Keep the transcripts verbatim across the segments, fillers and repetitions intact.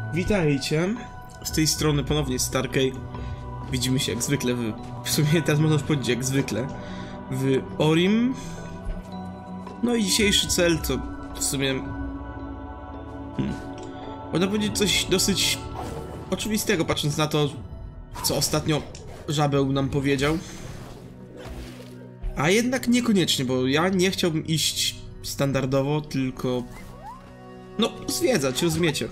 Witajcie, z tej strony ponownie Starkey. Widzimy się jak zwykle w... W sumie teraz można już powiedzieć jak zwykle w Orim. No i dzisiejszy cel to w sumie... Hmm, można powiedzieć coś dosyć oczywistego, patrząc na to, co ostatnio Żabeł nam powiedział. A jednak niekoniecznie, bo ja nie chciałbym iść standardowo, tylko... No, zwiedzać, rozumiecie.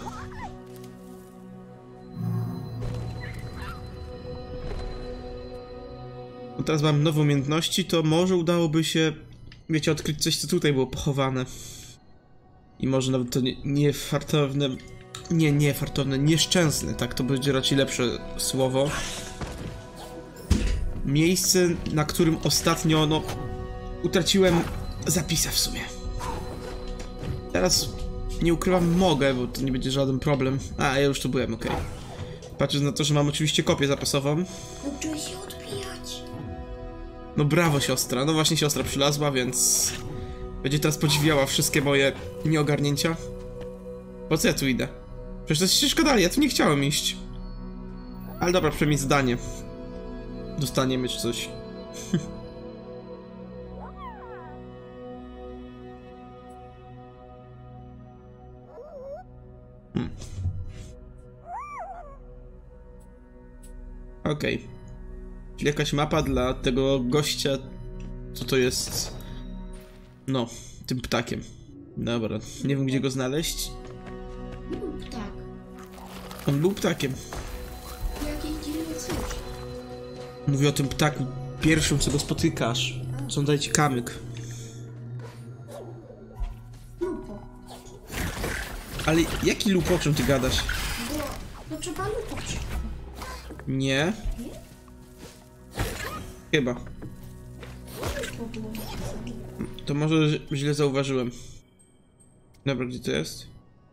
No teraz mam nowe umiejętności, to może udałoby się, wiecie, odkryć coś, co tutaj było pochowane. I może nawet to nie, nie fartowne... Nie, nie fartowne, nieszczęsne, tak, to będzie raczej lepsze słowo. Miejsce, na którym ostatnio, no, utraciłem zapisa w sumie. Teraz, nie ukrywam, mogę, bo to nie będzie żaden problem. A, ja już tu byłem, okej. Okay. Patrząc na to, że mam oczywiście kopię zapasową. Uczyj się odbijać. No brawo, siostra. No właśnie siostra przylazła, więc... będzie teraz podziwiała wszystkie moje nieogarnięcia. Po co ja tu idę? Przecież to jest ścieżka dalej, ja tu nie chciałem iść. Ale dobra, przynajmniej zdanie. Dostaniemy czy coś. hmm. Okej. Okay. Czyli jakaś mapa dla tego gościa, co to jest, no, tym ptakiem. Dobra, nie wiem gdzie go znaleźć. Nie był ptak. On był ptakiem. Jakiś dziwny coś. Mówię o tym ptaku pierwszym, co go spotykasz. Co on daje ci kamyk. Lupo. Ale jaki lupo, o czym ty gadasz? Bo, no trzeba lupo przy... Nie? Nie? Chyba. Lupo było napisane. To może źle zauważyłem. Dobra, gdzie to jest?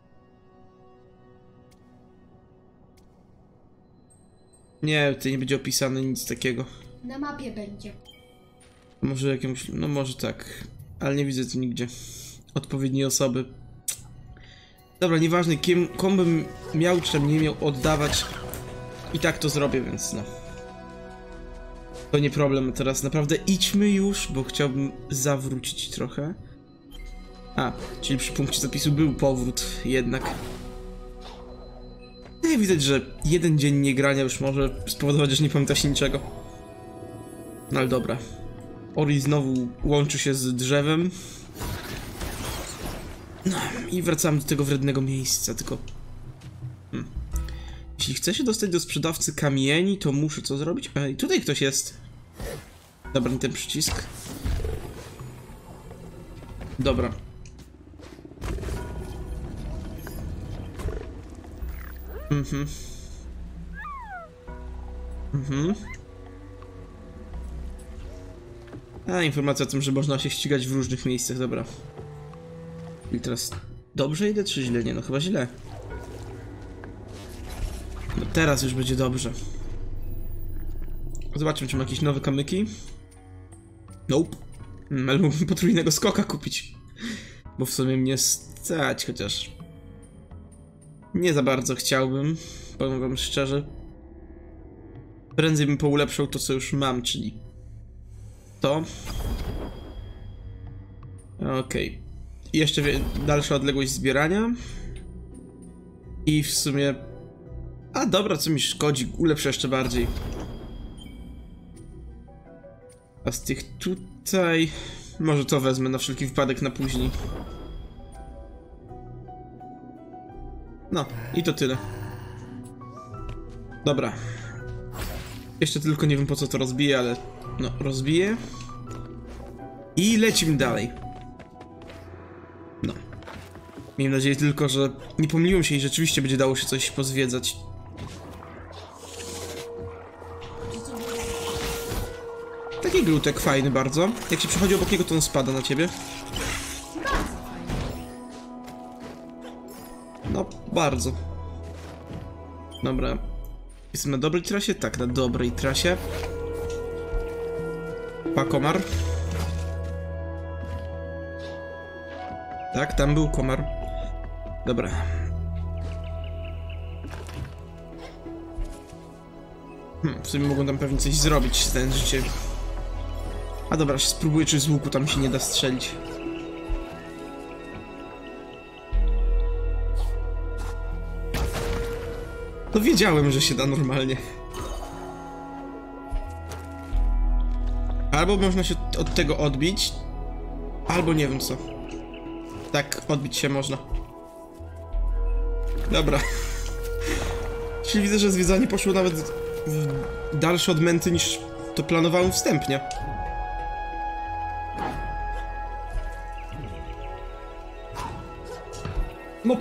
Nie, tutaj nie będzie opisane nic takiego. Na mapie będzie. Może jakąś... no może tak. Ale nie widzę tu nigdzie odpowiedniej osoby. Dobra, nieważne kim, komu bym miał czy tam nie miał oddawać. I tak to zrobię, więc no. To nie problem. Teraz naprawdę idźmy już, bo chciałbym zawrócić trochę. A, czyli przy punkcie zapisu był powrót jednak. No i widać, że jeden dzień niegrania już może spowodować, że nie pamiętasz niczego. No ale dobra. Ori znowu łączy się z drzewem. No i wracamy do tego wrednego miejsca, tylko... Hmm. Jeśli chcę się dostać do sprzedawcy kamieni, to muszę co zrobić? Ej, tutaj ktoś jest. Dobra, nie ten przycisk. Dobra. Mhm. Mhm. A, informacja o tym, że można się ścigać w różnych miejscach, dobra. I teraz dobrze idę, czy źle? Nie, no chyba źle. No teraz już będzie dobrze. Zobaczmy, czy ma jakieś nowe kamyki. Nope. Hmm, ale mógłbym potrójnego skoka kupić. Bo w sumie mnie stać, chociaż... nie za bardzo chciałbym, powiem wam szczerze. Prędzej bym poulepszał to, co już mam, czyli... to. Okej. Okay. I jeszcze dalsza odległość zbierania. I w sumie... a dobra, co mi szkodzi, ulepszę jeszcze bardziej. A z tych tutaj... może to wezmę na wszelki wypadek na później. No, i to tyle. Dobra. Jeszcze tylko nie wiem po co to rozbiję, ale... no, rozbiję. I lecimy dalej. No. Miejmy nadzieję tylko, że nie pomyliłem się i rzeczywiście będzie dało się coś pozwiedzać. Taki glutek fajny bardzo. Jak się przechodzi obok niego, to on spada na ciebie. No, bardzo. Dobra. Jestem na dobrej trasie? Tak, na dobrej trasie. Pa, komar. Tak, tam był komar. Dobra. Hmm, w sumie mogą tam pewnie coś zrobić, znając życie. A dobra, spróbuję, czy z łuku tam się nie da strzelić. No wiedziałem, że się da normalnie. Albo można się od tego odbić, albo nie wiem co. Tak, odbić się można. Dobra. Czyli widzę, że zwiedzanie poszło nawet w dalsze odmęty niż to planowałem wstępnie. No.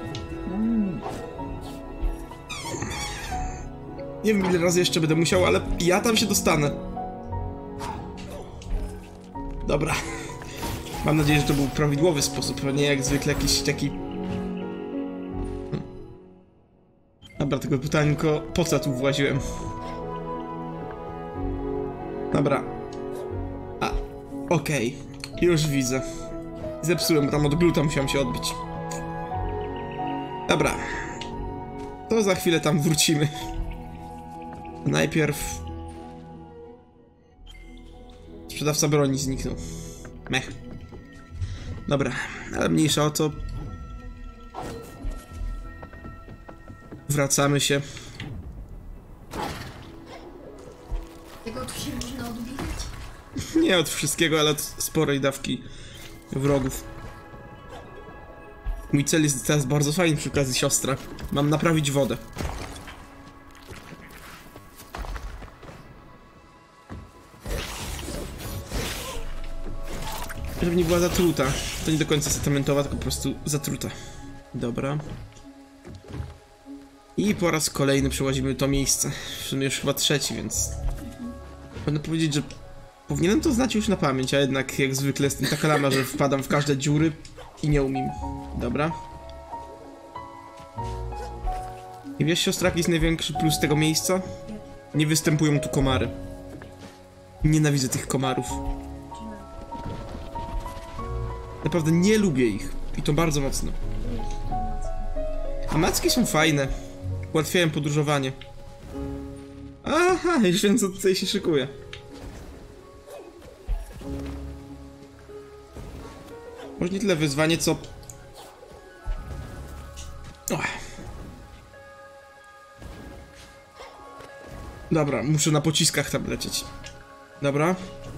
Nie wiem, ile razy jeszcze będę musiał, ale ja tam się dostanę. Dobra. Mam nadzieję, że to był prawidłowy sposób, a nie jak zwykle jakiś taki... Hmm. Dobra, tylko pytanie, tylko po co tu właziłem? Dobra. A, okej. Okay. Już widzę. Zepsułem, tam od gluta musiałem się odbić. Dobra. To za chwilę tam wrócimy. Najpierw... Sprzedawca broni zniknął. Mech. Dobra, ale mniejsza o to. Wracamy się. Tego tu się można odbijać? Nie od wszystkiego, ale od sporej dawki wrogów. Mój cel jest teraz bardzo fajny przy okazji siostra. Mam naprawić wodę. Żeby nie była zatruta. To nie do końca sentimentowa, tylko po prostu zatruta. Dobra. I po raz kolejny przełazimy to miejsce. W sumie już chyba trzeci, więc... Będę powiedzieć, że powinienem to znać już na pamięć, a jednak jak zwykle jestem taka lama, że wpadam w każde dziury i nie umiem. Dobra. I wiesz, siostra, jaki jest największy plus tego miejsca? Nie występują tu komary. Nienawidzę tych komarów. Naprawdę nie lubię ich. I to bardzo mocno. A macki są fajne. Ułatwiają podróżowanie. Aha, już wiem, co tutaj się szykuje. Może nie tyle wyzwanie, co... Och. Dobra, muszę na pociskach tam lecieć. Dobra.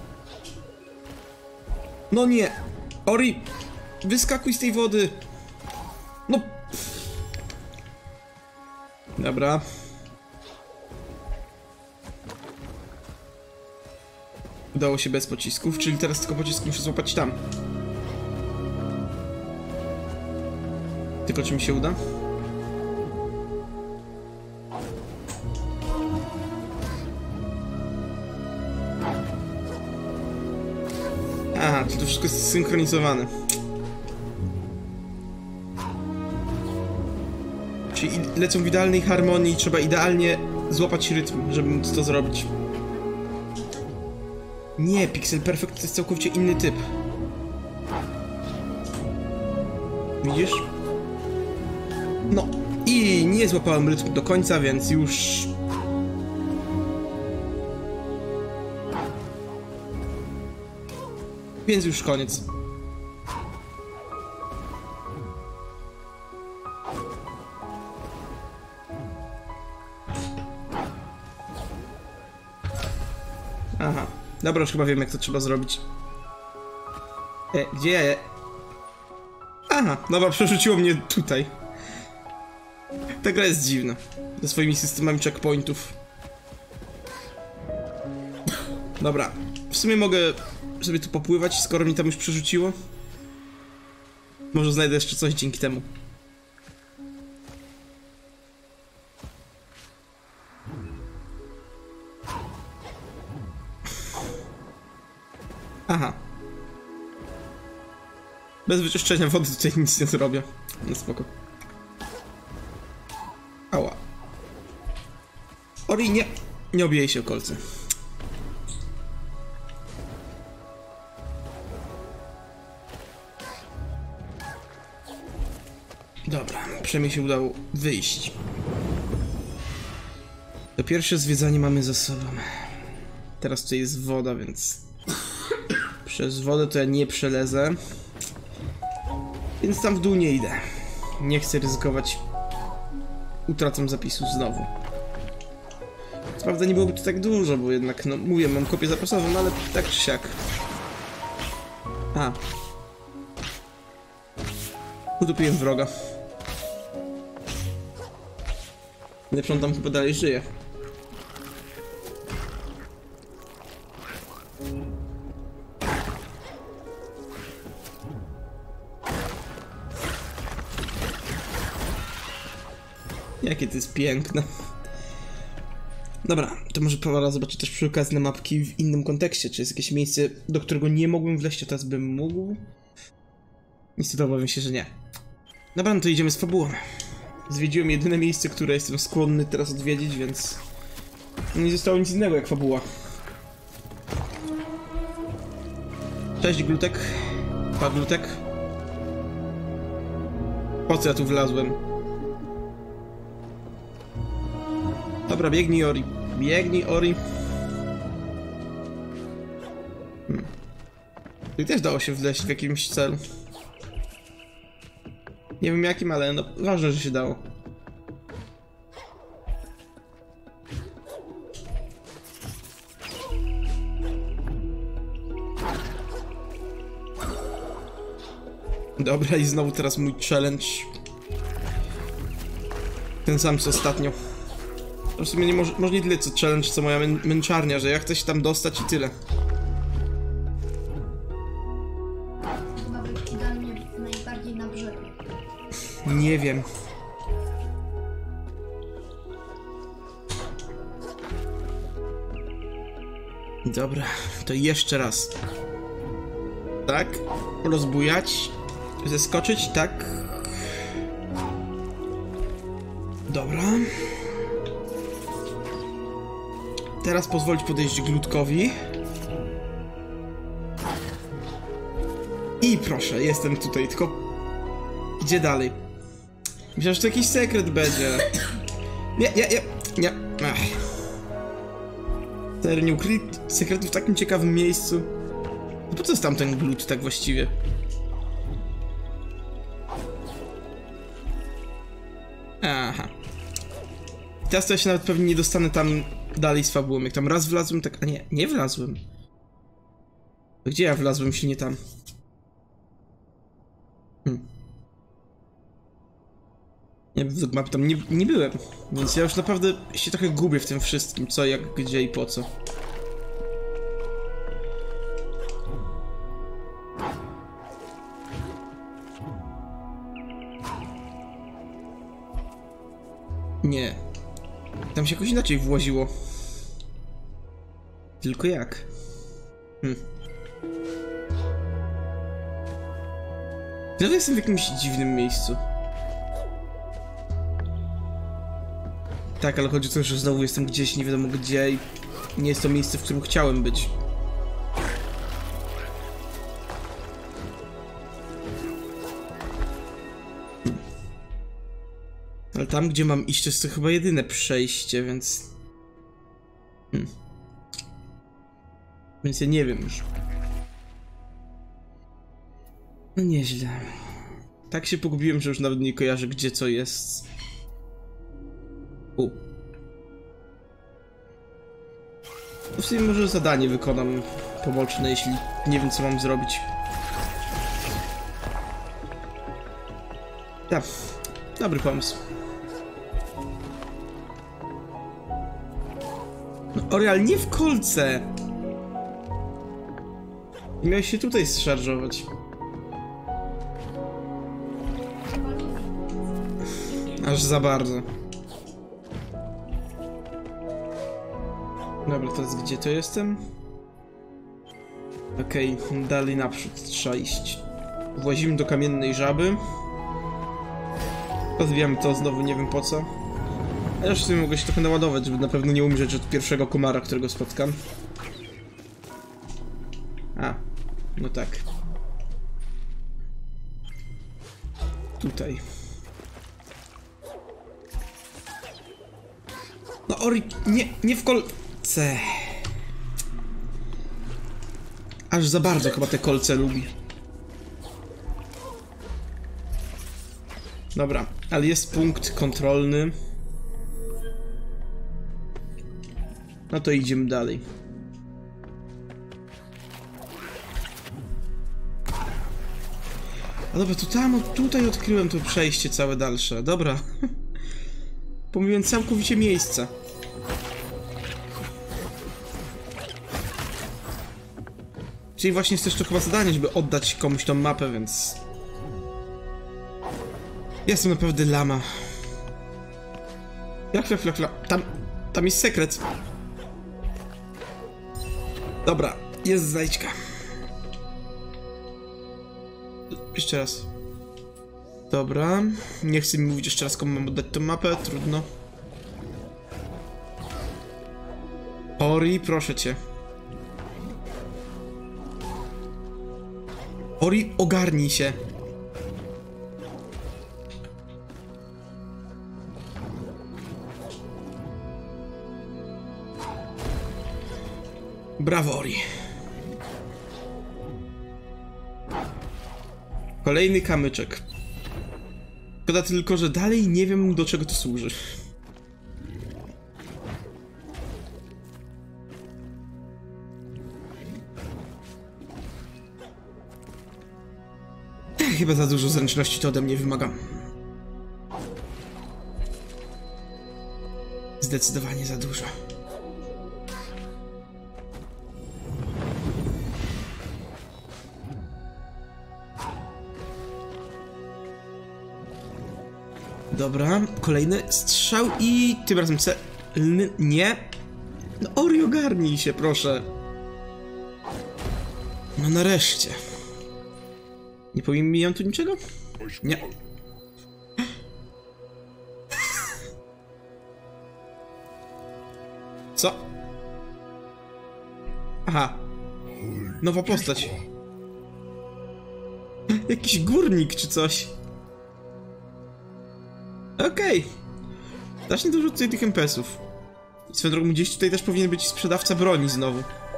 No nie! Ori! Wyskakuj z tej wody! No! Dobra. Udało się bez pocisków, czyli teraz tylko pocisk muszę złapać tam. Tylko czy mi się uda? Aha, to wszystko jest zsynchronizowane. Czyli lecą w idealnej harmonii i trzeba idealnie złapać rytm, żeby móc to zrobić. Nie, Pixel Perfect to jest całkowicie inny typ. Widzisz? No i nie złapałem rytmu do końca, więc już... Więc już koniec. Aha. Dobra, już chyba wiem, jak to trzeba zrobić. E, gdzie ja je? Aha, dobra, przerzuciło mnie tutaj. Ta gra jest dziwna. Ze swoimi systemami checkpointów. Dobra. W sumie mogę sobie tu popływać, skoro mi tam już przerzuciło. Może znajdę jeszcze coś dzięki temu. Aha. Bez wyczyszczenia wody tutaj nic nie zrobię. No spoko. Ała. Ori, nie! Nie obijaj się o kolce. Dobra, przynajmniej się udało wyjść. To pierwsze zwiedzanie mamy za sobą. Teraz tutaj jest woda, więc... Przez wodę to ja nie przelezę. Więc tam w dół nie idę. Nie chcę ryzykować utratą zapisu znowu. Co prawda nie byłoby to tak dużo, bo jednak, no mówię, mam kopię zapasową, ale tak czy siak. A. Utopiłem wroga. Lepszy on tam chyba dalej żyje. Jakie to jest piękne. Dobra, to może pora zobaczyć też przy okazji na mapki w innym kontekście. Czy jest jakieś miejsce, do którego nie mogłem wleźć, a teraz bym mógł? Niestety obawiam się, że nie. Dobra, no to idziemy z fabułą. Zwiedziłem jedyne miejsce, które jestem skłonny teraz odwiedzić, więc... nie zostało nic innego jak fabuła. Cześć, Glutek. Pa, Glutek. Po co ja tu wlazłem? Dobra, biegnij, Ori. Biegnij, Ori. Hmm. Tu też dało się wleźć w jakimś celu. Nie wiem jakim, ale no ważne, że się dało. Dobra, i znowu teraz mój challenge. Ten sam co ostatnio. W sumie nie może, może nie tyle co challenge, co moja mę męczarnia, że ja chcę się tam dostać i tyle. Chyba wykidali mnie najbardziej na brzegu. Nie wiem. Dobra, to jeszcze raz. Tak? Rozbujać. Zeskoczyć, tak? Dobra. Teraz pozwolić podejść Glutkowi. I proszę, jestem tutaj, tylko... Gdzie dalej? Myślałem, że to jakiś sekret będzie. Nie, nie, nie, nie. Ach. Serio, nie ukryli sekretu w takim ciekawym miejscu. No po co jest tam ten glut tak właściwie? Aha. Teraz to ja się nawet pewnie nie dostanę tam dalej z fabułą. Jak tam raz wlazłem, tak... A nie, nie wlazłem. Gdzie ja wlazłem, jeśli nie tam? Hmm. Nie, w mapie tam nie, nie byłem. Więc ja już naprawdę się trochę gubię w tym wszystkim. Co, jak, gdzie i po co. Nie. Tam się jakoś inaczej właziło. Tylko jak? Hm. Znowu jestem w jakimś dziwnym miejscu. Tak, ale chodzi o to, że znowu jestem gdzieś, nie wiadomo gdzie i nie jest to miejsce, w którym chciałem być. Hm. Ale tam, gdzie mam iść, to jest to chyba jedyne przejście, więc... Hm. Więc ja nie wiem już. No nieźle. Tak się pogubiłem, że już nawet nie kojarzę, gdzie co jest. U. No w sumie może zadanie wykonam poboczne, jeśli nie wiem, co mam zrobić. Tak, dobry pomysł. No Orial, nie w kolce! Nie miałeś się tutaj zszarżować. Aż za bardzo. Dobra, teraz gdzie to jestem? Okej, okay, dalej naprzód trzeba iść. Włazimy do kamiennej żaby. Rozwijamy to znowu, nie wiem po co. A już w sumie mogę się trochę naładować, żeby na pewno nie umrzeć od pierwszego komara, którego spotkam. A, no tak. Tutaj. No Ori, nie, nie w kolce. Aż za bardzo chyba te kolce lubi. Dobra, ale jest punkt kontrolny. No to idziemy dalej. A dobra, to tam, tutaj odkryłem to przejście całe dalsze. Dobra. Pomyliłem całkowicie miejsce. Czyli właśnie jest też to chyba zadanie, żeby oddać komuś tą mapę, więc... Jestem naprawdę lama. Jak fla, fla, fla. Tam, tam jest sekret. Dobra, jest znajdźka. Jeszcze raz. Dobra, nie chcę mi mówić jeszcze raz, komu mam oddać tę mapę, trudno. Ori, proszę cię. Ori, ogarnij się. Brawo, Ori. Kolejny kamyczek. Szkoda tylko, że dalej nie wiem, do czego to służy. Ech, chyba za dużo zręczności to ode mnie wymaga. Zdecydowanie za dużo. Dobra, kolejny strzał i tym razem celny. Nie. No Ori, ogarnij się, proszę. No nareszcie. Nie powiem mi ją tu niczego? Nie. Co? Aha. Nowa postać. Jakiś górnik czy coś. Okej. Okay. Strasznie dużo tutaj tych em pe esów. Swoją drogą, gdzieś tutaj też powinien być sprzedawca broni znowu.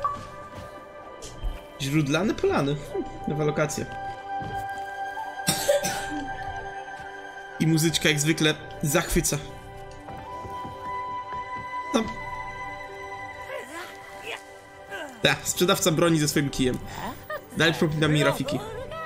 Źródlane polany. Hm, nowa lokacja. I muzyczka jak zwykle zachwyca. No. Tak, sprzedawca broni ze swoim kijem. Dalej przypomina mi Rafiki.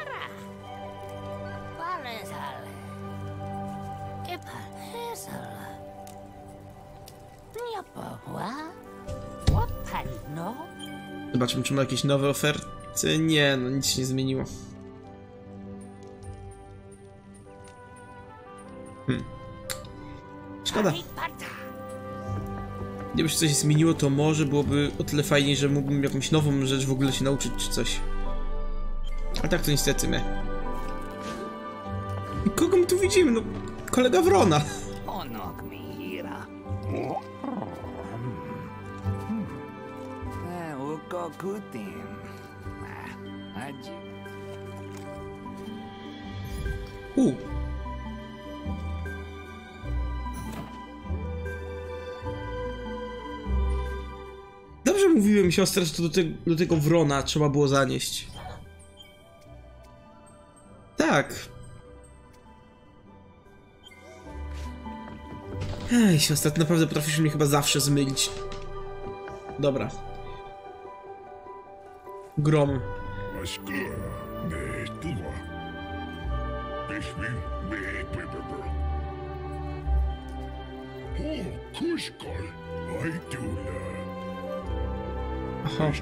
Zobaczmy, czy ma jakieś nowe oferty. Nie, no nic się nie zmieniło. Hmm. Szkoda. Gdyby się coś zmieniło, to może byłoby o tyle fajniej, że mógłbym jakąś nową rzecz w ogóle się nauczyć, czy coś. A tak to niestety my. I kogo my tu widzimy? No, kolega Wrona. U. Dobrze mówiłem, siostra, że to do, te, do tego Wrona trzeba było zanieść. Tak. Ej, siostra, ty naprawdę potrafisz mnie chyba zawsze zmylić. Dobra. Grom. Aha.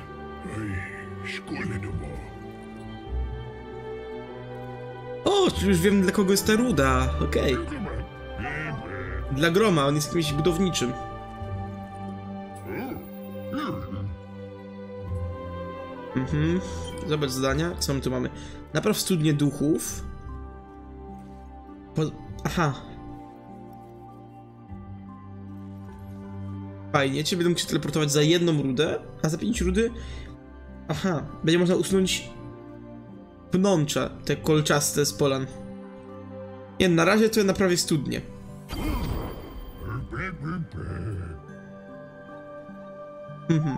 O, już wiem, dla kogo jest ta ruda. Okej. Okay. Dla Groma, on jest kimś budowniczym. Mhm. Zobacz zadania. Co my tu mamy? Napraw studnię duchów. Po... Aha. Fajnie, cię będę mógł się teleportować za jedną rudę, a za pięć rudy... Aha, będzie można usunąć pnącza, te kolczaste z polan. Nie, na razie to ja naprawię studnię. Mhm.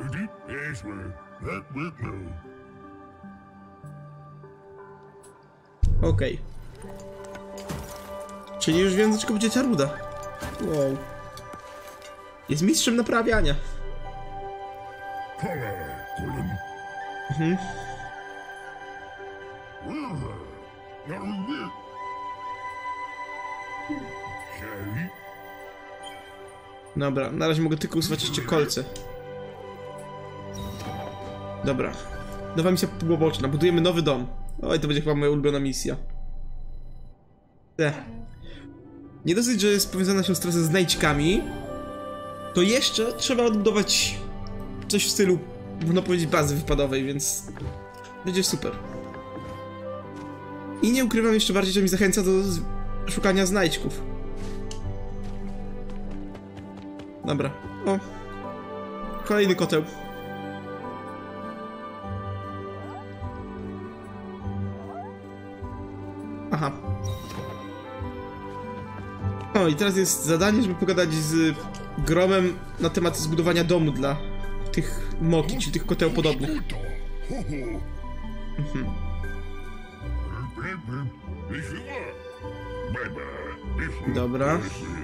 Okej. Okay. Czyli już wiem, dlaczego będzie ta ruda. Wow. Jest mistrzem naprawiania. Mhm. Dobra, na razie mogę tylko usuwać jeszcze kolce. Dobra. Nowa misja poboczna. Budujemy nowy dom. Oj, to będzie chyba moja ulubiona misja. Te. Nie dosyć, że jest powiązana siostra ze znajdźkami, to jeszcze trzeba odbudować coś w stylu, można powiedzieć, bazy wypadowej, więc będzie super. I nie ukrywam, jeszcze bardziej, że mi zachęca do szukania znajdźków. Dobra. O. Kolejny koteł. Aha. O, i teraz jest zadanie, żeby pogadać z Gromem na temat zbudowania domu dla tych moki, czyli tych kotełpodobnych. Mhm. Dobra.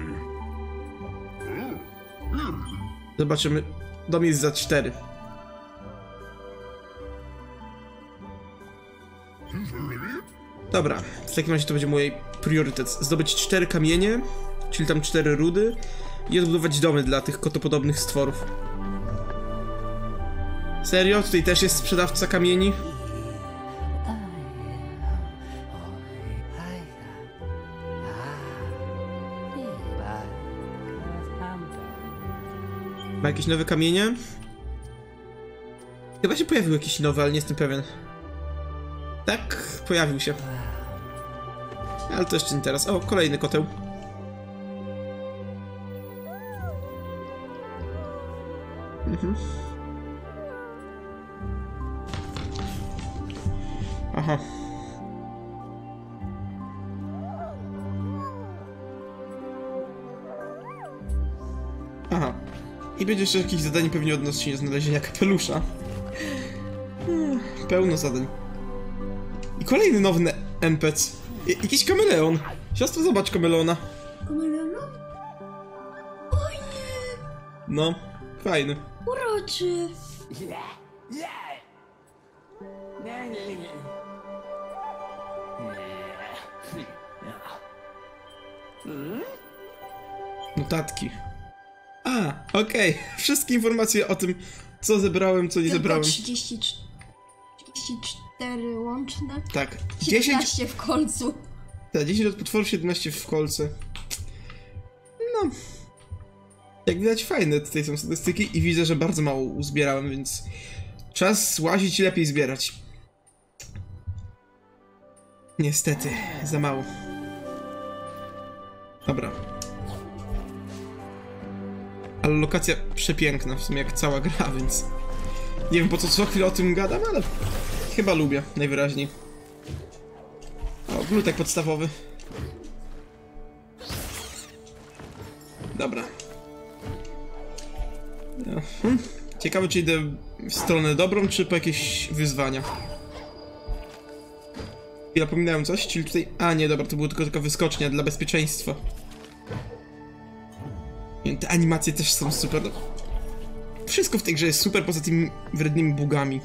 Zobaczymy. Dom jest za cztery. Dobra, w takim razie to będzie mój priorytet. Zdobyć cztery kamienie, czyli tam cztery rudy i odbudować domy dla tych kotopodobnych stworów. Serio? Tutaj też jest sprzedawca kamieni? Ma jakieś nowe kamienie? Chyba się pojawił jakiś nowy, ale nie jestem pewien. Tak, pojawił się. Ale to jeszcze nie teraz. O, kolejny koteł. Mhm. Aha. Aha. I będzie jeszcze jakieś zadanie pewnie odnośnie do znalezienia kapelusza. Hmm, pełno zadań. I kolejny nowy N P C. I jakiś kameleon. Siostro, zobacz kameleona. Kameleona? Oj nie! No, fajny. Uroczy! Notatki. A, okej. Okay. Wszystkie informacje o tym, co zebrałem, co nie Tylko zebrałem. trzydzieści cztery łączne. Tak. siedemnaście w kolcu. Tak, dziesięć od potworów, siedemnaście w kolce. No. Jak widać, fajne tutaj są statystyki i widzę, że bardzo mało uzbierałem, więc czas łazić i lepiej zbierać. Niestety, za mało. Dobra. Ale lokacja przepiękna, w sumie jak cała gra, więc nie wiem, po co co chwilę o tym gadam, ale chyba lubię, najwyraźniej. O, glutek podstawowy. Dobra. Hmm. Ciekawe, czy idę w stronę dobrą, czy po jakieś wyzwania. Ja pominąłem coś, czyli tutaj... A, nie, dobra, to była tylko taka wyskocznia dla bezpieczeństwa. Te animacje też są super. Wszystko w tej grze jest super, poza tymi wrednymi bugami.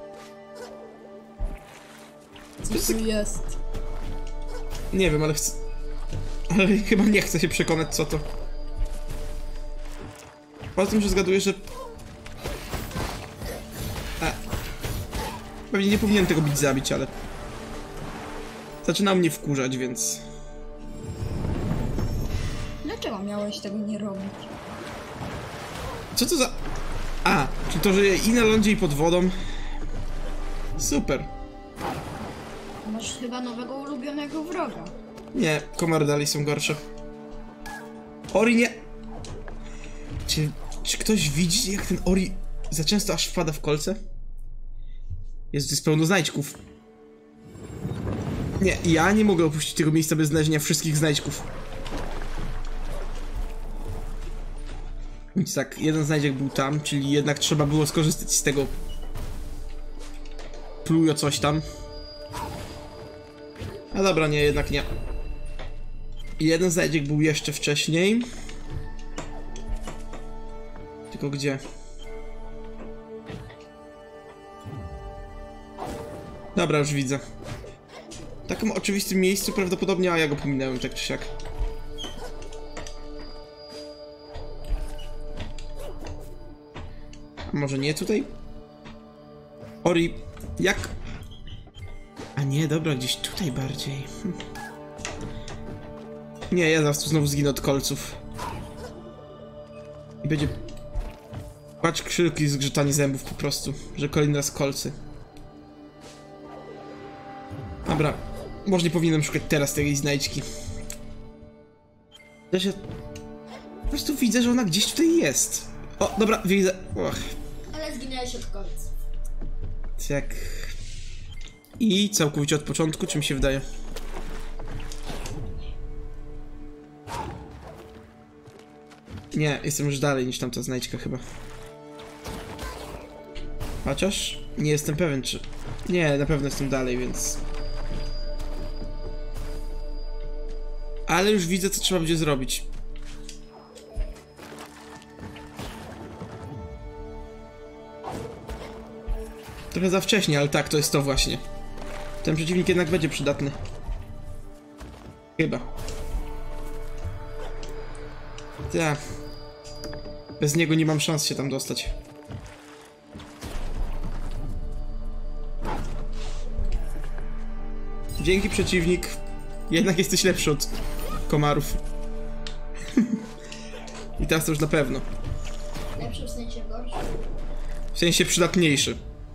Co tu jest? Nie wiem, ale chcę... Ale chyba nie chcę się przekonać, co to. Poza tym, że zgaduję, że... A. Pewnie nie powinienem tego bić zabić, ale... Zaczyna mnie wkurzać, więc... Dlaczego miałeś tego nie robić? Co to za... A, czy to, że i na lądzie, i pod wodą? Super. Masz chyba nowego ulubionego wroga. Nie, komary dalej są gorsze. Ori nie... Czy, czy ktoś widzi, jak ten Ori za często aż wpada w kolce? Jest to jest pełno znajdźków. Nie, ja nie mogę opuścić tego miejsca bez znalezienia wszystkich znajdźków. Więc tak, jeden znajdziek był tam, czyli jednak trzeba było skorzystać z tego plujo coś tam. A dobra, nie, jednak nie. Jeden znajdziek był jeszcze wcześniej. Tylko gdzie? Dobra, już widzę. W takim oczywistym miejscu prawdopodobnie, a ja go pominąłem tak czy siak. A może nie tutaj? Ori, jak? A nie, dobra, gdzieś tutaj bardziej. Hm. Nie, ja zaraz tu znowu zginę od kolców. I będzie... Patrz, krzyki i zgrzytanie zębów po prostu, że kolejny raz kolcy. Dobra, może nie powinienem szukać teraz tej znajdźki. Ja się... Po prostu widzę, że ona gdzieś tutaj jest. O, dobra, widzę. Och. Ale zginęłeś od kolców. Jak... I całkowicie od początku, czy mi się wydaje? Nie, jestem już dalej niż tamta znajdźka chyba. Chociaż nie jestem pewien, czy... Nie, na pewno jestem dalej, więc... Ale już widzę, co trzeba będzie zrobić. Trochę za wcześnie, ale tak, to jest to właśnie. Ten przeciwnik jednak będzie przydatny. Chyba. Tak. Bez niego nie mam szans się tam dostać. Dzięki, przeciwnik. Jednak jesteś lepszy od komarów. I teraz to już na pewno. Lepszy w sensie gorszy. W sensie przydatniejszy.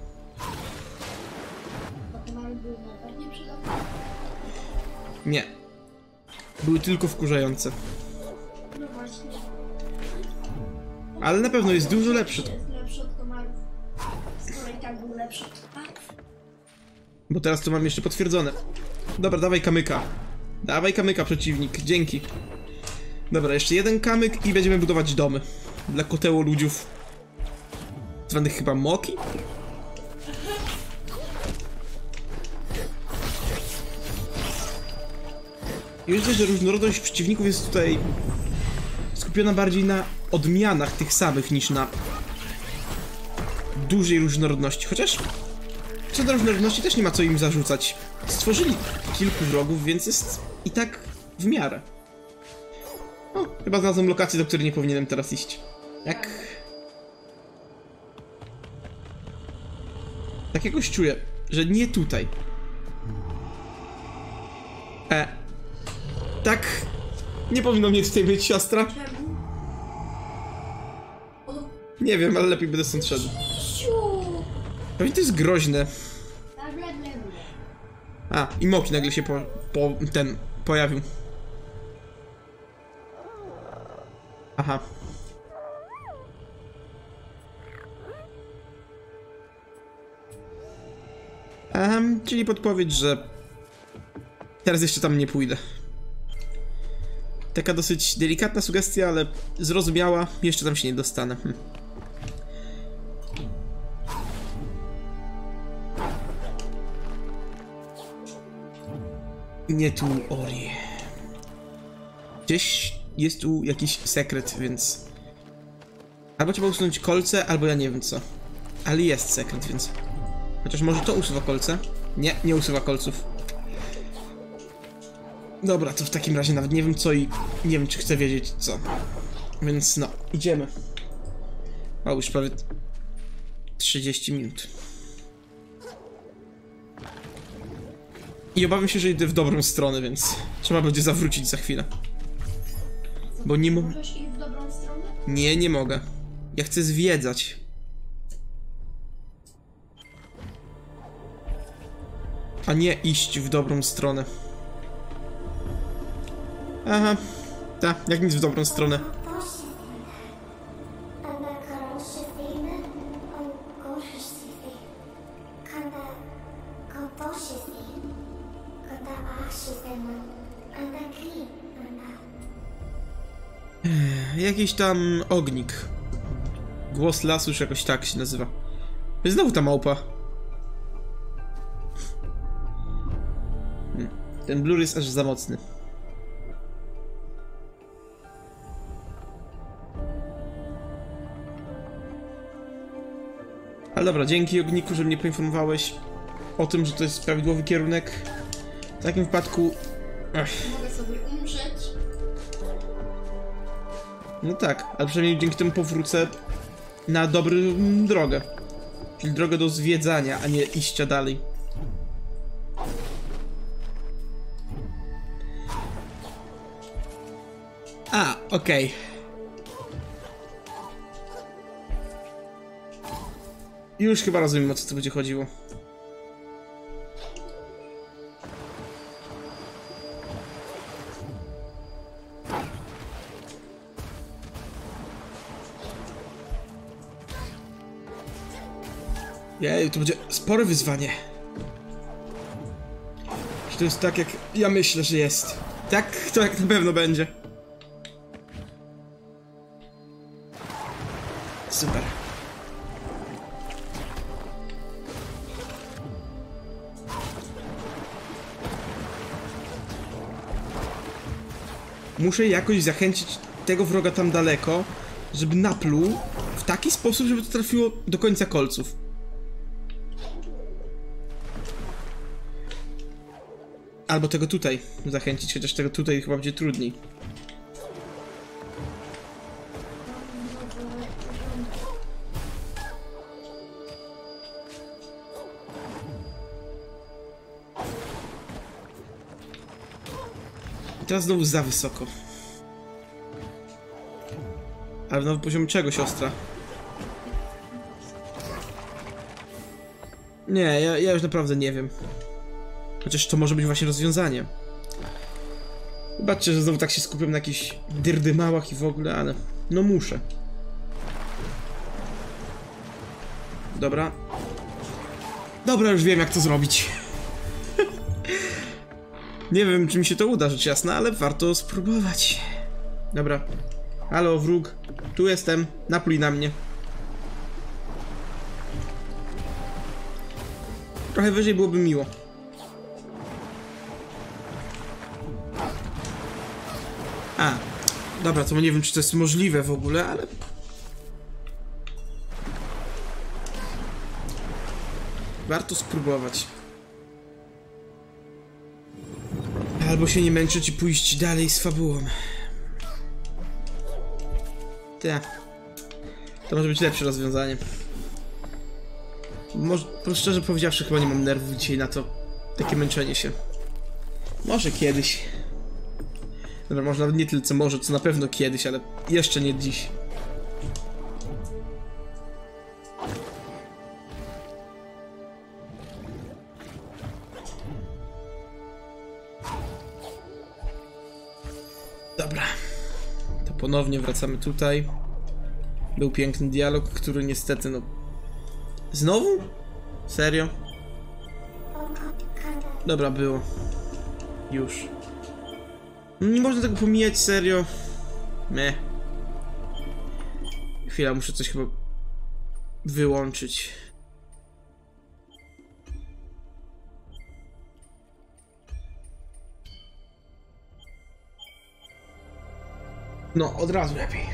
Bo komary były najbardziej przydatne. Nie. Były tylko wkurzające. No właśnie. Ale na pewno jest dużo lepszy. Jest lepszy od komarów. Skoro i tak był lepszy od komarów. Bo teraz to mam jeszcze potwierdzone. Dobra, dawaj kamyka. Dawaj kamyka, przeciwnik. Dzięki. Dobra, jeszcze jeden kamyk i będziemy budować domy. Dla koteło ludziów. Zwanych chyba moki? I myślę, że różnorodność przeciwników jest tutaj skupiona bardziej na odmianach tych samych niż na dużej różnorodności. Chociaż co do różnorodności też nie ma co im zarzucać. Stworzyli kilku wrogów, więc jest i tak w miarę. O, chyba znalazłem lokację, do której nie powinienem teraz iść. Jak... Tak jakoś czuję, że nie tutaj. E... Tak... Nie powinno mnie tutaj być, siostra. Czemu? O, Nie wiem, ale lepiej będę stąd szedł. Misiu! Pewnie to jest groźne. Ble, ble, ble. A, i Moki nagle się po... po... ten... pojawił. Aha. Um, czyli podpowiedź, że teraz jeszcze tam nie pójdę. Taka dosyć delikatna sugestia, ale zrozumiała. Jeszcze tam się nie dostanę. Hm. Nie tu, Ori. Gdzieś jest tu jakiś sekret, więc... Albo trzeba usunąć kolce, albo ja nie wiem co. Ale jest sekret, więc... Chociaż może to usuwa kolce? Nie, nie usuwa kolców. Dobra, to w takim razie nawet nie wiem co i nie wiem czy chcę wiedzieć co. Więc no, idziemy. O, już prawie trzydzieści minut. I obawiam się, że idę w dobrą stronę, więc trzeba będzie zawrócić za chwilę. Bo nie mogę... Możesz iść w dobrą stronę? Nie, nie mogę. Ja chcę zwiedzać. A nie iść w dobrą stronę. Aha. Tak, jak nic w dobrą stronę. Jakiś tam ognik. Głos lasu, już jakoś tak się nazywa. Jest znowu ta małpa. Hmm. Ten blur jest aż za mocny. Ale dobra, dzięki ogniku, że mnie poinformowałeś o tym, że to jest prawidłowy kierunek. W takim wypadku... Ech. Mogę sobie umrzeć. No tak, ale przynajmniej dzięki temu powrócę na dobrą drogę. Czyli drogę do zwiedzania, a nie iścia dalej. A, okej. Okay. Już chyba rozumiem, o co tu będzie chodziło. Jej, to będzie spore wyzwanie. Czy to jest tak, jak ja myślę, że jest? Tak, to jak na pewno będzie. Super. Muszę jakoś zachęcić tego wroga tam daleko, żeby napluł w taki sposób, żeby to trafiło do końca kolców. Albo tego tutaj zachęcić, chociaż tego tutaj chyba będzie trudniej. I teraz znowu za wysoko. Ale w nowym poziomie czego, siostra? Nie, ja, ja już naprawdę nie wiem. Chociaż to może być właśnie rozwiązanie. Wybaczcie, że znowu tak się skupiam na jakichś dyrdymałach i w ogóle, ale... No muszę. Dobra. Dobra, już wiem, jak to zrobić. Nie wiem, czy mi się to uda, rzecz jasna, ale warto spróbować. Dobra. Halo, wróg. Tu jestem. Napluj na mnie. Trochę wyżej byłoby miło. A, dobra, to nie wiem, czy to jest możliwe w ogóle, ale... Warto spróbować. Albo się nie męczyć i pójść dalej z fabułą. Tak. To może być lepsze rozwiązanie. Może, szczerze powiedziawszy, chyba nie mam nerwów dzisiaj na to. Takie męczenie się. Może kiedyś. Dobra, może nawet nie tyle co może, co na pewno kiedyś, ale jeszcze nie dziś. Dobra. To ponownie wracamy tutaj. Był piękny dialog, który niestety, no... Znowu? Serio? Dobra, było. Już. Nie można tego pomijać, serio. Meh. Chwila, muszę coś chyba wyłączyć. No, od razu lepiej.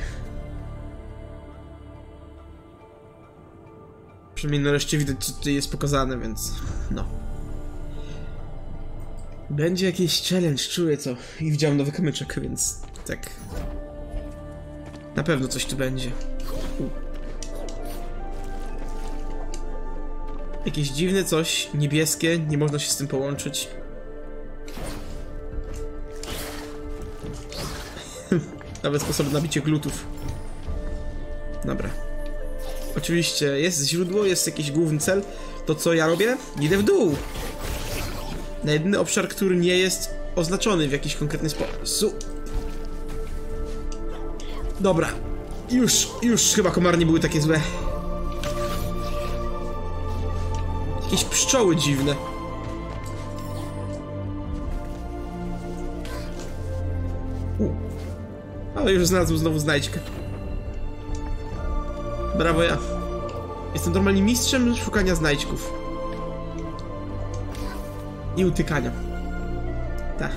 Przynajmniej nareszcie widać, co tutaj jest pokazane, więc... no. Będzie jakiś challenge, czuję to. I widziałem nowy kamyczek, więc... tak. Na pewno coś tu będzie. U. Jakieś dziwne coś, niebieskie, nie można się z tym połączyć. Nawet sposób na bicie glutów. Dobra. Oczywiście jest źródło, jest jakiś główny cel. To co ja robię? Idę w dół. Na jedyny obszar, który nie jest oznaczony w jakiś konkretny sposób. Dobra. Już, już chyba komary nie były takie złe. Jakieś pszczoły dziwne. U. O, już znalazł znowu znajdźkę. Brawo ja. Jestem normalnie mistrzem szukania znajdźków. I utykania. Tak.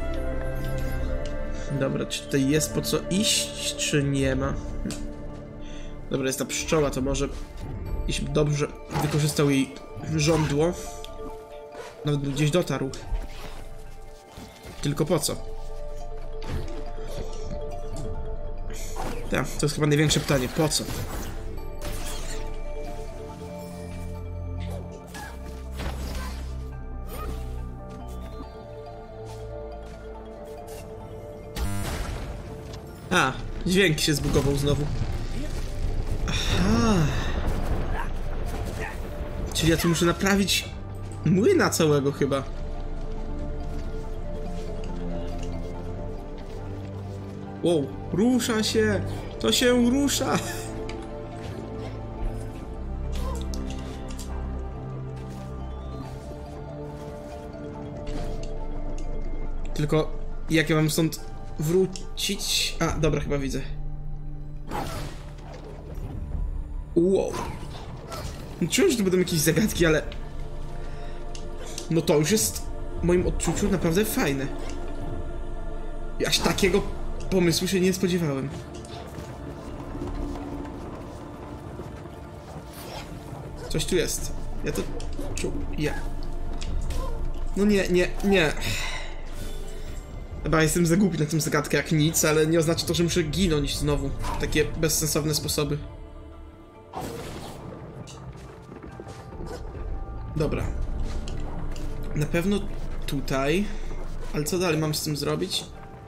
Dobra, czy tutaj jest po co iść, czy nie ma? Dobra, jest ta pszczoła, to może... Jeśli dobrze wykorzystał jej żądło. Nawet by gdzieś dotarł. Tylko po co? Tak, to jest chyba największe pytanie. Po co? A, dźwięk się zbugował znowu. Aha. Czyli ja tu muszę naprawić młyna całego chyba. Wow, rusza się! To się rusza! Tylko jak ja mam stąd wrócić? A, dobra, chyba widzę. Wow. Czułem, że to będą jakieś zagadki, ale... No to już jest w moim odczuciu naprawdę fajne. Aż takiego pomysłu się nie spodziewałem. Coś tu jest. Ja to czuję. No nie, nie, nie. Chyba jestem za głupi na tę zagadkę jak nic, ale nie oznacza to, że muszę ginąć znowu. Takie bezsensowne sposoby. Dobra. Na pewno tutaj. Ale co dalej mam z tym zrobić?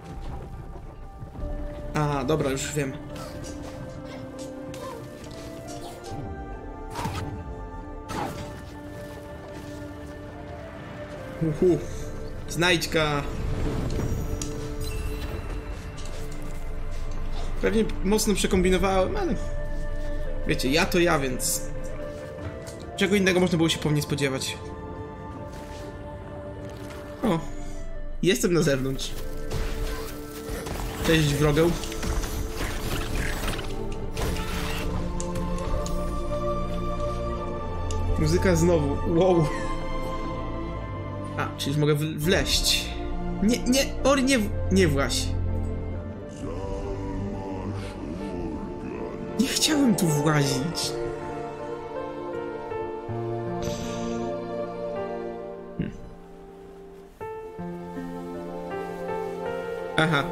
A, dobra, już wiem. Uhu. Znajdźka. Pewnie mocno przekombinowałem, ale... Wiecie, ja to ja, więc... Czego innego można było się po mnie spodziewać. O. Jestem na zewnątrz. Cześć, wrogeł. Muzyka znowu. Wow. A, czyli mogę wleść. Nie, nie, Ori, nie, nie właź. Nie chciałem tu włazić. Hmm. Aha.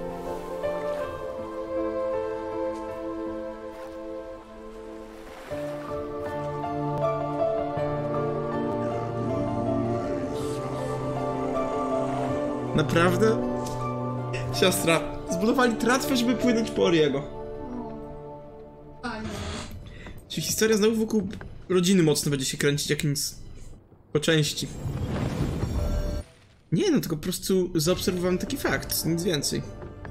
Naprawdę? Siostra, zbudowali tratwę, żeby płynąć po Oriego. Czy historia znowu wokół rodziny mocno będzie się kręcić, jak nic po części? Nie, no tylko po prostu zaobserwowałem taki fakt, nic więcej.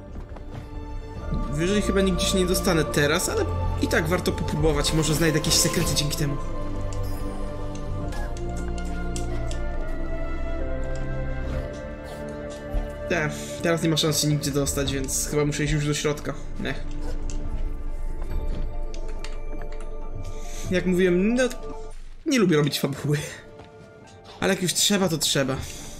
Wyżej chyba nigdzie się nie dostanę teraz, ale i tak warto popróbować, może znajdę jakieś sekrety dzięki temu. Tak, teraz nie ma szans się nigdzie dostać, więc chyba muszę iść już do środka. Nie. Jak mówiłem, no... Nie lubię robić fabuły. Ale jak już trzeba, to trzeba.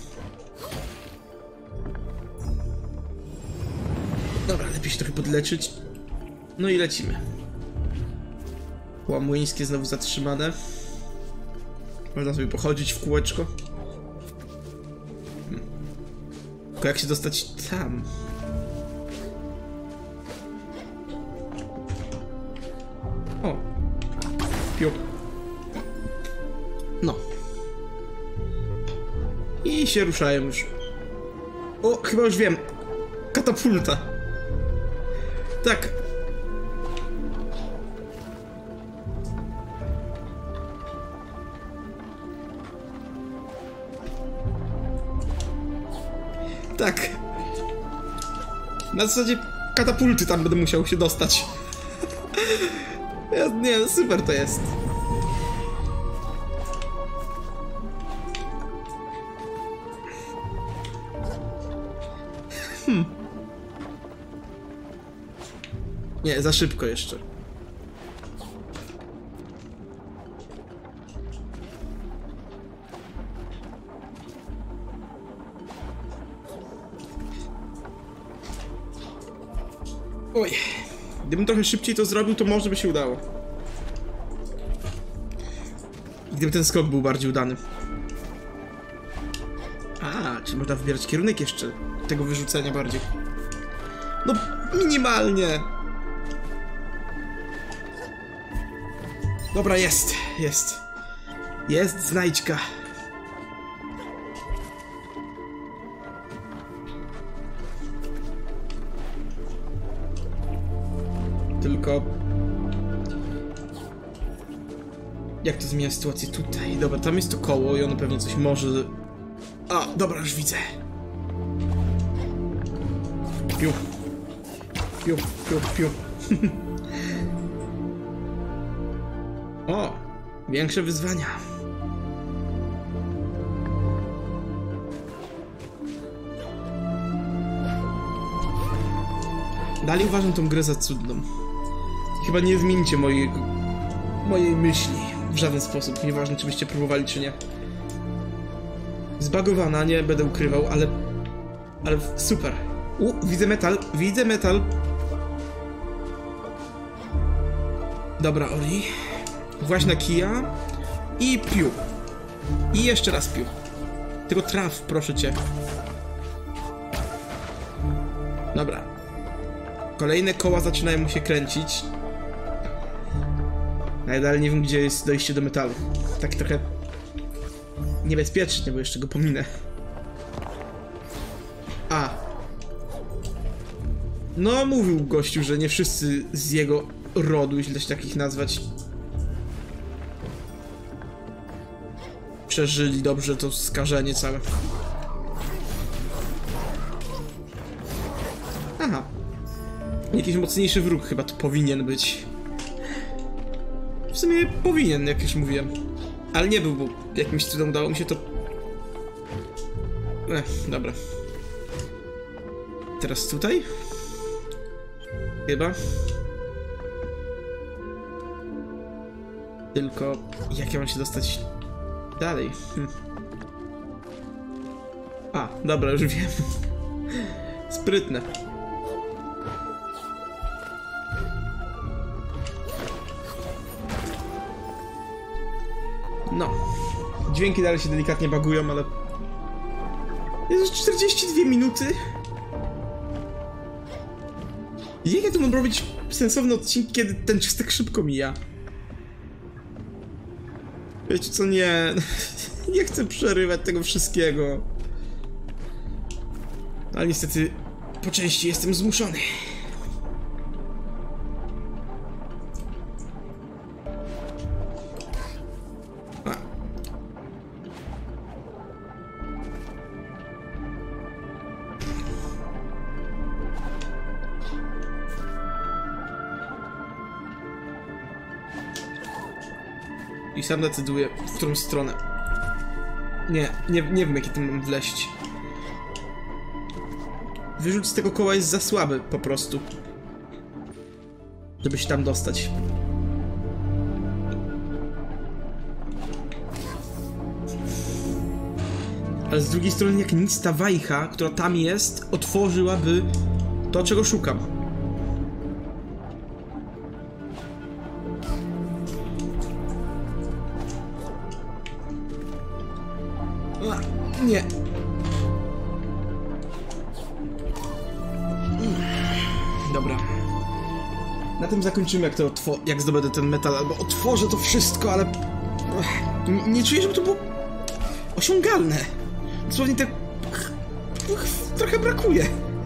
Dobra, lepiej się trochę podleczyć. No i lecimy. Koła młyńskie znowu zatrzymane. Można sobie pochodzić w kółeczko. Hmm. Tylko jak się dostać tam? O. Piu. No. I się ruszają już. O, chyba już wiem. Katapulta. Tak. Tak. Na zasadzie katapulty tam będę musiał się dostać. Nie, super to jest. Hmm. Nie, za szybko jeszcze. Oj, gdybym trochę szybciej to zrobił, to może by się udało. I gdyby ten skok był bardziej udany. A, czy można wybierać kierunek jeszcze tego wyrzucenia bardziej? No, minimalnie. Dobra, jest, jest. Jest znajdźka. Tylko... Jak to zmienia sytuację tutaj? Dobra, tam jest to koło i ono pewnie coś może... A, dobra, już widzę. Piu. Piu, piu, piu. O, większe wyzwania. Dalej uważam tą grę za cudną. Chyba nie zmienicie mojego, mojej myśli w żaden sposób. Nieważne, czy byście próbowali, czy nie. Zbagowana, nie będę ukrywał, ale... Ale super. U, widzę metal, widzę metal. Dobra, Ori. Właź na kija. I piu. I jeszcze raz piu. Tylko traf, proszę cię. Dobra. Kolejne koła zaczynają mu się kręcić. Najdalej nie wiem, gdzie jest dojście do metalu. Tak trochę... niebezpiecznie, bo jeszcze go pominę. A. No, mówił gościu, że nie wszyscy z jego rodu, jeśli da się takich nazwać, przeżyli dobrze to skażenie całe. Aha. Jakiś mocniejszy wróg chyba to powinien być. W sumie powinien, jak już mówiłem. Ale nie był, bo jakimś cudem udało mi się to... Ech, dobra. Teraz tutaj? Chyba. Tylko... jak ja mam się dostać dalej? Hm. A, dobra, już wiem. Sprytne. No. Dźwięki dalej się delikatnie bagują, ale... Jest już czterdzieści dwie minuty. Jak ja tu mam robić sensowne odcinki, kiedy ten czas tak szybko mija? Wiecie co, nie... Nie chcę przerywać tego wszystkiego. Ale niestety po części jestem zmuszony. A. I sam decyduję, w którą stronę. Nie, nie, nie wiem, jakie tu mam wleść. Wyrzut z tego koła jest za słaby, po prostu. Żeby się tam dostać. Ale z drugiej strony, jak nic, ta wajcha, która tam jest, otworzyłaby to, czego szukam. A, nie. Dobra. Na tym zakończymy, jak to otwo- jak zdobędę ten metal, albo otworzę to wszystko, ale... Nie, nie czuję, żeby to było osiągalne. Dosłownie tak... trochę brakuje.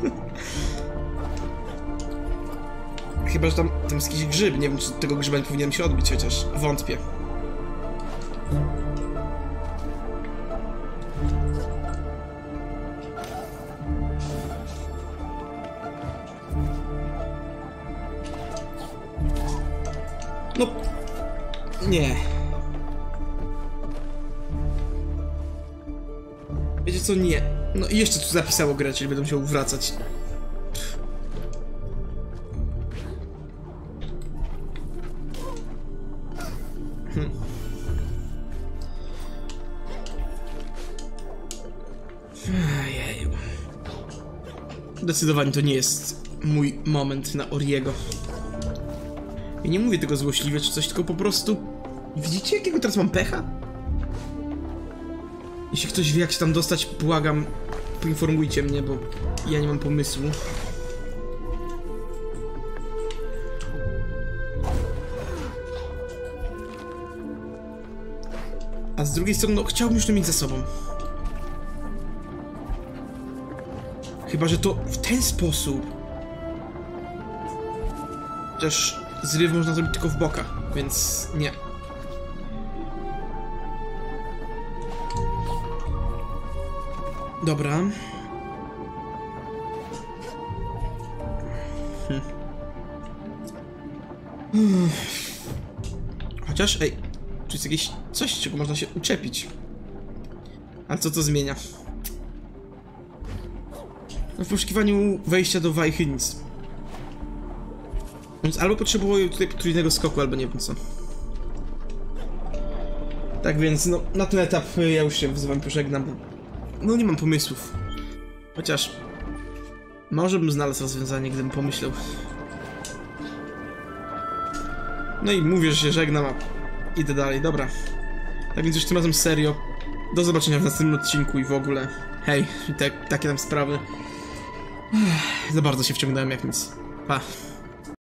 Chyba, że tam, tam jest jakiś grzyb. Nie wiem, czy tego grzyba nie powinienem się odbić, chociaż wątpię. No... Nie. Wiecie co? Nie. No i jeszcze tu zapisało grę, czyli będę musiał wracać. Hm. Ojej. Zdecydowanie to nie jest mój moment na Oriego. Ja nie mówię tego złośliwie czy coś, tylko po prostu... Widzicie, jakiego teraz mam pecha? Jeśli ktoś wie, jak się tam dostać, błagam, poinformujcie mnie, bo ja nie mam pomysłu. A z drugiej strony, no, chciałbym już to mieć ze sobą. Chyba że to w ten sposób. Chociaż zryw można zrobić tylko w boka, więc nie. Dobra. Hm. Chociaż, ej, tu jest jakieś coś, czego można się uczepić. Ale co to zmienia? No, w poszukiwaniu wejścia do wajchy nic. Więc albo potrzebuję tutaj potrójnego skoku, albo nie wiem co. Tak więc, no, na ten etap ja już się wzywam, pożegnam. No, nie mam pomysłów. Chociaż... może bym znalazł rozwiązanie, gdybym pomyślał. No i mówię, że się żegnam, a idę dalej, dobra. Tak więc już tym razem serio. Do zobaczenia w następnym odcinku i w ogóle. Hej, te, takie tam sprawy. Za bardzo się wciągnąłem jak nic. Pa.